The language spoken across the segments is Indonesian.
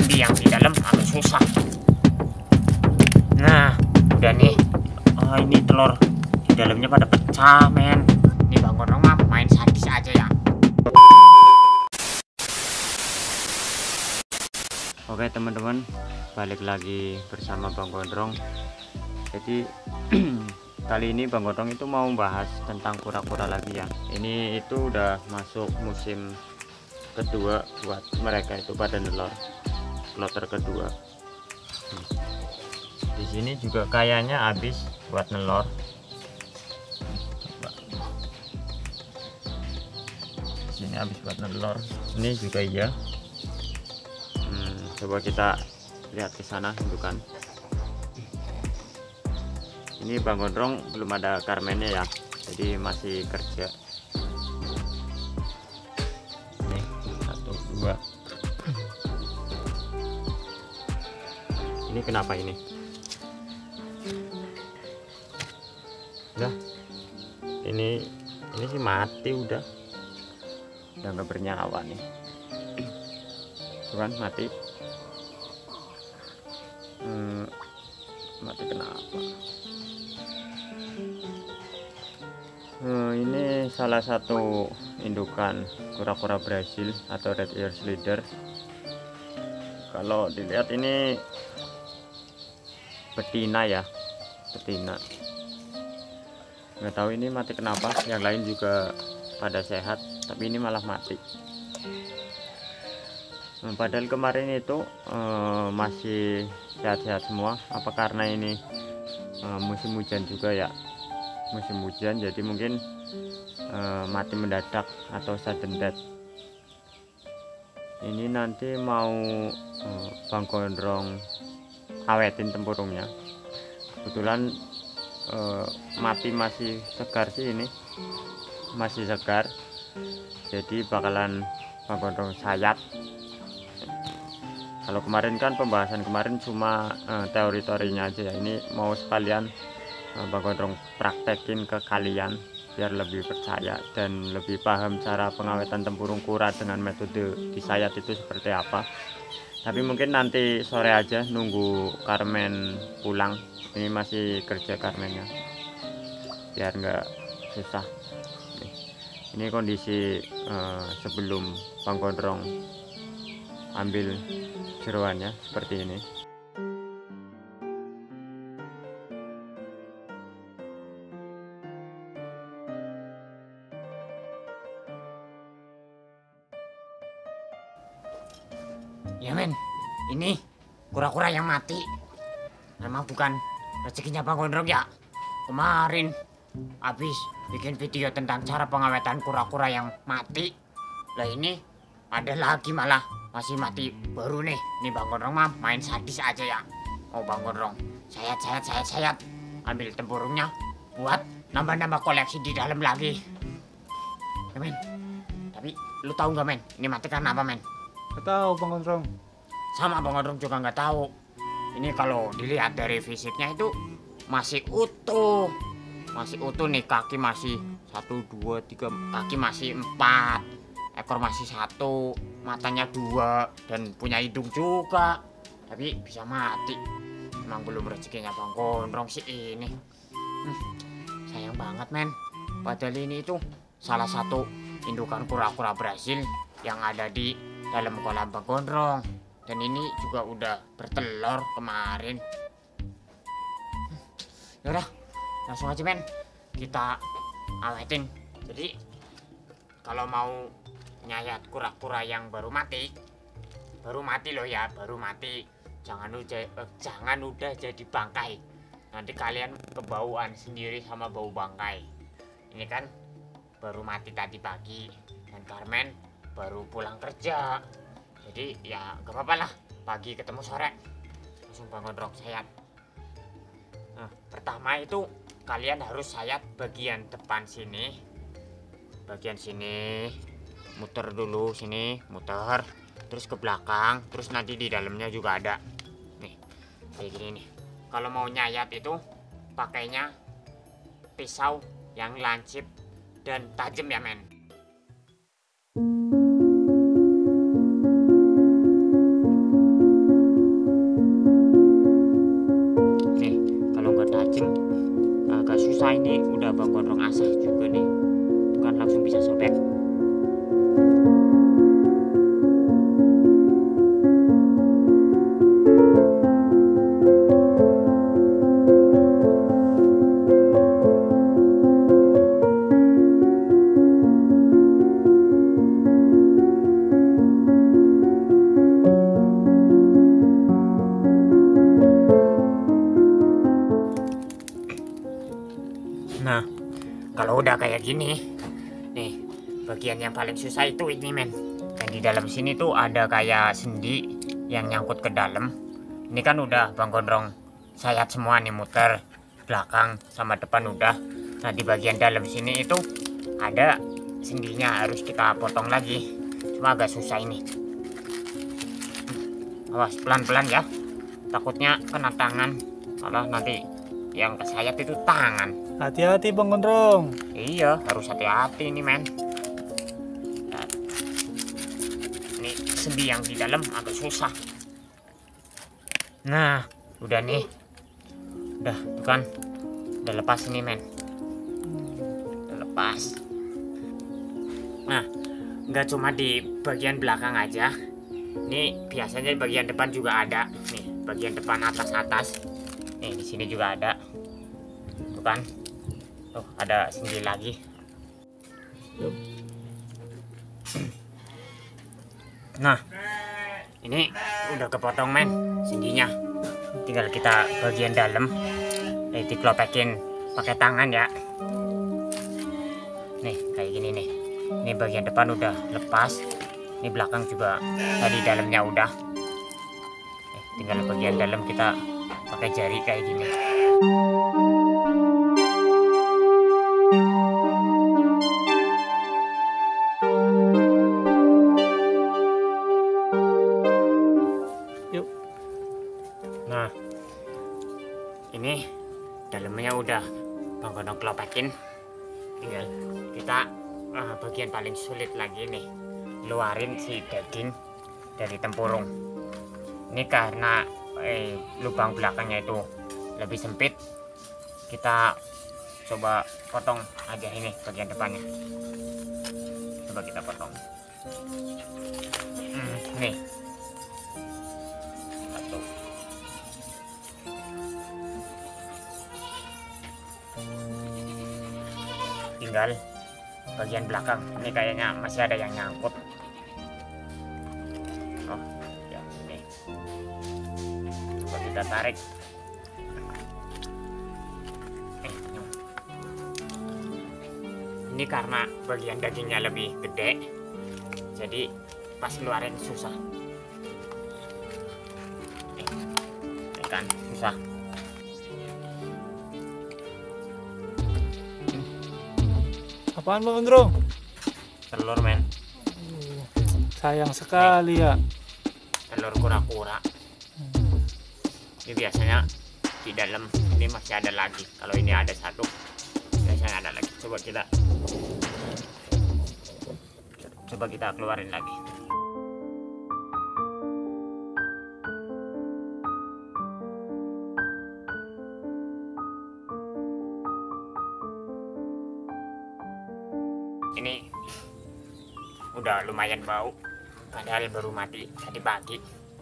tapi yang di dalam agak susah. Nah udah nih. Oh ini telur di dalamnya pada pecah men. Ini Bang Gondrong mah main sadis aja ya. Oke teman-teman, balik lagi bersama Bang Gondrong. Jadi kali ini Bang Gondrong itu mau bahas tentang kura-kura lagi ya. Ini itu udah masuk musim kedua buat mereka itu pada nelor, kloter kedua. Di sini juga kayaknya habis buat nelor. Di sini habis buat nelor. Ini juga iya. Coba kita lihat ke sana indukan. Ini Bang Gondrong belum ada karmennya ya, jadi masih kerja. Nih 1 2. Ini kenapa ini? Udah. Ini sih mati udah nggak bernyawa nih. Tuh kan mati. Mati kenapa? Ini salah satu indukan kura-kura Brasil atau red ear slider. Kalau dilihat ini betina ya, betina. Nggak tahu ini mati kenapa. Yang lain juga pada sehat, tapi ini malah mati. Padahal kemarin itu masih sehat-sehat semua. Apa karena ini musim hujan juga ya, musim hujan jadi mungkin mati mendadak atau sudden death. Ini nanti mau Bang Gondrong awetin tempurungnya. Kebetulan mati masih segar sih, ini masih segar, jadi bakalan Bang Gondrong sayat. Kalau kemarin kan pembahasan kemarin cuma teori-teorinya aja ya, ini mau sekalian Bang Gondrong praktekin ke kalian biar lebih percaya dan lebih paham cara pengawetan tempurung kura dengan metode disayat itu seperti apa. Tapi mungkin nanti sore aja nunggu Karmen pulang, ini masih kerja Karmennya biar nggak susah. Ini kondisi sebelum Bang Gondrong ambil jeroannya seperti ini. Ya men, ini kura-kura yang mati memang bukan rezekinya Bang Gondrong ya. Kemarin habis bikin video tentang cara pengawetan kura-kura yang mati. Lah ini ada lagi malah masih mati baru nih. Nih Bang Gondrong mah main sadis aja ya. Oh Bang Gondrong sayat, ambil tempurungnya buat nambah-nambah koleksi di dalam lagi. Ya men, tapi lu tahu nggak men, ini mati karena apa men? Gak tahu Bang Gondrong. Sama Bang Gondrong juga nggak tahu. Ini kalau dilihat dari fisiknya itu masih utuh nih, kaki masih 1 2 3, kaki masih 4, ekor masih 1, matanya 2 dan punya hidung juga, tapi bisa mati. Emang belum rezekinya Bang Gondrong sih ini. Sayang banget men, padahal ini itu salah satu indukan kura-kura Brasil yang ada di dalam kolam Bang Gondrong, dan ini juga udah bertelur kemarin. Yaudah langsung aja men, kita awetin. Jadi kalau mau nyayat kura-kura yang baru mati loh ya, baru mati, jangan udah jadi bangkai. Nanti kalian kebauan sendiri sama bau bangkai. Ini kan baru mati tadi pagi dan Karmen baru pulang kerja, jadi ya gak apa-apa lah, pagi ketemu sore langsung Bang Gondrong sayat. Nah, pertama itu kalian harus sayat bagian depan sini, bagian sini, muter dulu sini, muter terus ke belakang, terus nanti di dalamnya juga ada nih kayak gini nih. Kalau mau nyayat itu pakainya pisau yang lancip dan tajam ya men. Nah, ini. Kalau mau nyayat kura-kura yang baru mati, ini juga udah bertelur kemarin. Ini kan baru mati tadi pagi dan Karmen baru pulang kerja, jadi ya gak apa-apa lah, pagi ketemu sore langsung Bang Gondrong sayat. Pertama itu kalian harus sayat bagian depan sini, bagian sini, muter dulu sini, terus nanti di dalamnya juga ada nih kayak gini nih. Kalau mau nyayat itu pakainya pisau yang lancip dan tajam ya men. susah ini udah Bang Gondrong asah juga nih, bukan langsung bisa sobek. Nah, kalau udah kayak gini, nih bagian yang paling susah itu ini men. Dan di dalam sini tuh ada kayak sendi yang nyangkut ke dalam. Ini kan udah Bang Gondrong sayat semua nih, muter belakang sama depan udah. Nah di bagian dalam sini itu ada sendinya, harus kita potong lagi. Cuma agak susah ini. Awas pelan-pelan ya, takutnya kena tangan. Malah nanti yang kesayat itu tangan. Hati-hati Bang Gondrong. Iya, harus hati-hati nih men. Nah, ini sendi yang di dalam agak susah. Nah, udah nih. Udah, tuh kan. Udah lepas ini men. Udah lepas. Nah, nggak cuma di bagian belakang aja. Ini biasanya di bagian depan juga ada. Nih, bagian depan atas-atas. Nih, di sini juga ada. Tuh kan. Tuh, ada sendi lagi. Nah, ini udah kepotong men sendinya. Tinggal kita bagian dalam. Nih, dikelopekin pakai tangan ya. Nih, kayak gini nih. Ini bagian depan udah lepas. Ini belakang juga tadi dalamnya udah. Nih, tinggal bagian dalam kita pakai jari kayak gini. Yuk. Nah, ini dalamnya udah Bang Gondrong kelopekin. Tinggal kita bagian paling sulit lagi nih, luarin si daging dari tempurung. Ini karena lubang belakangnya itu lebih sempit, kita coba potong aja ini bagian depannya. Coba kita potong. Nih. Satu. Tinggal bagian belakang. Ini kayaknya masih ada yang nyangkut. Oh, ya ini. Coba kita tarik. Ini karena bagian dagingnya lebih gede, jadi pas keluarin susah. Ini kan susah. Apaan Bang Gondrong? Telur men, Sayang sekali ya. telur kura-kura. Ini biasanya di dalam ini masih ada lagi. Kalau ini ada satu, biasanya ada lagi. Coba kita keluarin lagi. Ini udah lumayan bau, padahal baru mati tadi pagi.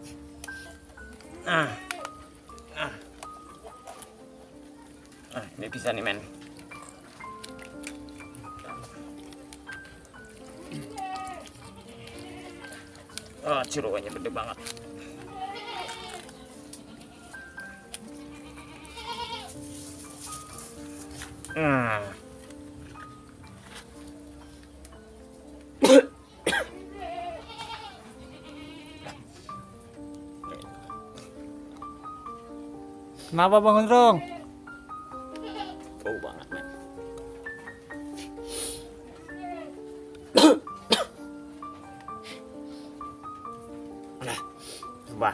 Ini bisa nih men. Jeroannya gede banget. Kenapa Bang Gondrong? Bau banget men. Nah, coba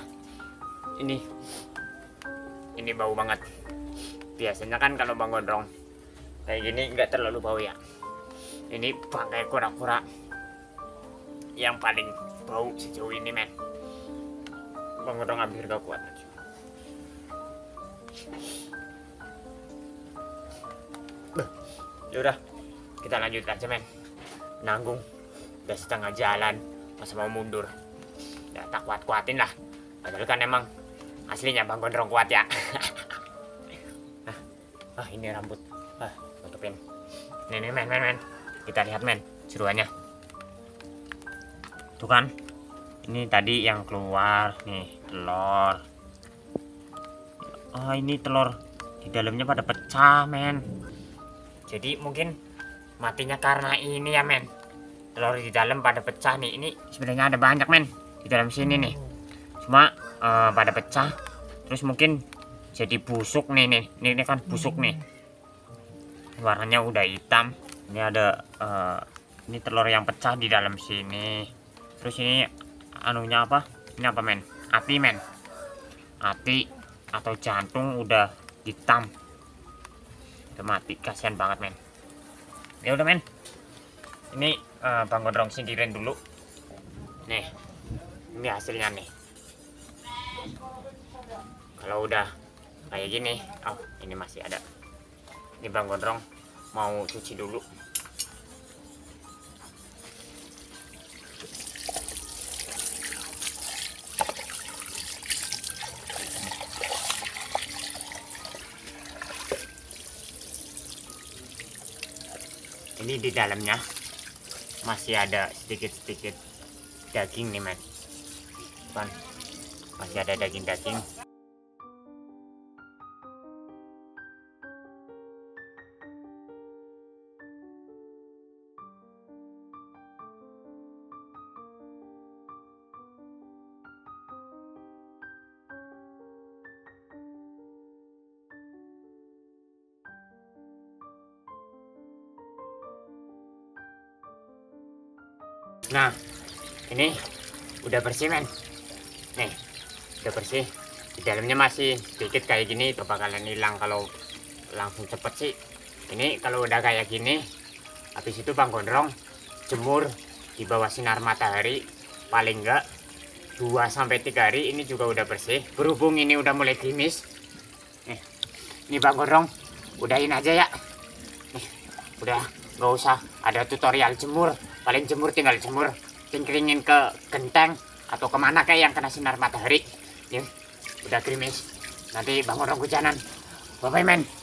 ini bau banget. Biasanya kan kalau Bang Gondrong kayak gini nggak terlalu bau ya. Ini bangkai kura-kura yang paling bau sejauh ini men. Bang Gondrong hampir gak kuat aja. Yaudah, kita lanjut aja men. Nanggung, udah setengah jalan, masa mau mundur. Ya tak kuat-kuatin lah. Padahal kan emang aslinya Bang Gondrong kuat ya. Ini rambut. Tutupin. Nih men. Kita lihat men, seruannya. Tuh kan, ini tadi yang keluar nih telur. Ini telur di dalamnya pada pecah men. Jadi mungkin matinya karena ini ya men. Telur di dalam pada pecah nih. Ini sebenarnya ada banyak men di dalam sini nih. Cuma pada pecah. Terus mungkin jadi busuk nih. Ini kan busuk nih. Warnanya udah hitam. Ini ada ini telur yang pecah di dalam sini. Terus ini anunya apa? Ini apa men? Hati men. Hati atau jantung udah hitam. Udah mati, kasihan banget men. Ya udah men. Ini Bang Gondrong singkirin dulu. Nih. Ini hasilnya nih. Kalau udah kayak gini, ini masih ada. Ini Bang Gondrong mau cuci dulu. Ini di dalamnya masih ada sedikit-sedikit daging nih men. Kan masih ada daging-daging. Nah, ini udah bersih men. Nih, udah bersih. Di dalamnya masih sedikit kayak gini, itu bakalan hilang kalau langsung cepet sih. Ini kalau udah kayak gini, habis itu Bang Gondrong jemur di bawah sinar matahari paling enggak 2-3 hari. Ini juga udah bersih. Berhubung ini udah mulai gerimis. Nih, ini Bang Gondrong udahin aja ya. Nih, udah nggak usah ada tutorial jemur. Paling jemur tinggal jemur, cingkringin ke genteng atau kemana kayak yang kena sinar matahari. Nih, udah gerimis. Nanti Bang Gondrong hujanan. Bye bye men.